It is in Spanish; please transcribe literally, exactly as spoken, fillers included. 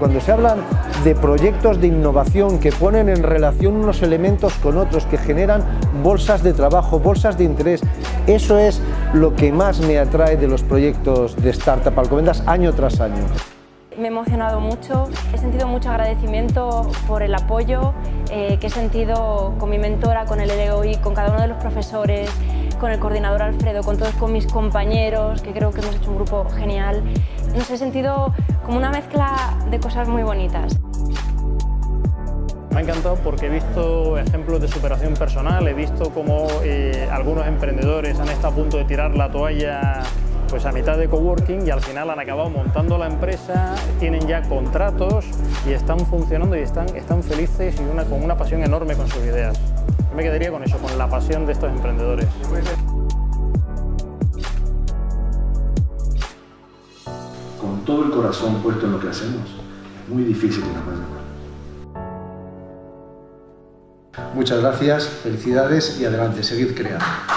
cuando se hablan de proyectos de innovación que ponen en relación unos elementos con otros, que generan bolsas de trabajo, bolsas de interés, eso es lo que más me atrae de los proyectos de Startup Alcobendas año tras año. Me he emocionado mucho, he sentido mucho agradecimiento por el apoyo eh, que he sentido con mi mentora, con el L E O I, con cada uno de los profesores, con el coordinador Alfredo, con todos con mis compañeros, que creo que hemos hecho un grupo genial. Nos he sentido como una mezcla de cosas muy bonitas. Me ha encantado porque he visto ejemplos de superación personal, he visto cómo eh, algunos emprendedores han estado a punto de tirar la toalla pues a mitad de coworking y al final han acabado montando la empresa, tienen ya contratos y están funcionando y están, están felices y una, con una pasión enorme con sus ideas. Yo me quedaría con eso, con la pasión de estos emprendedores. Con todo el corazón puesto en lo que hacemos, es muy difícil que nos vaya mal. Muchas gracias, felicidades y adelante, seguid creando.